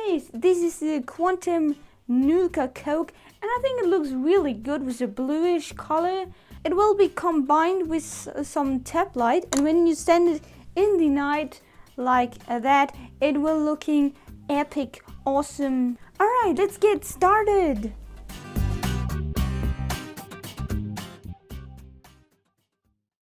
guys, this is the Quantum NUKA Coke, and I think it looks really good with a bluish color. It will be combined with some tap light, and when you stand it in the night like that, it will looking epic, awesome. Alright, let's get started.